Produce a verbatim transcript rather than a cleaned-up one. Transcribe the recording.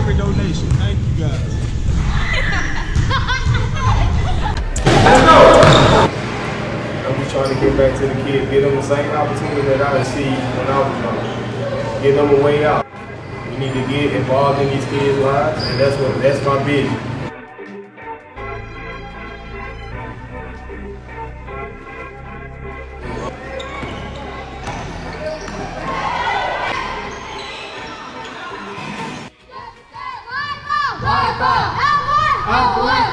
every donation. Thank you guys. I'm just trying to get back to the kids, get them the same opportunity that I received when I was young. Get them a way out. We need to get involved in these kids' lives, and that's what that's my vision. Out one! Out one!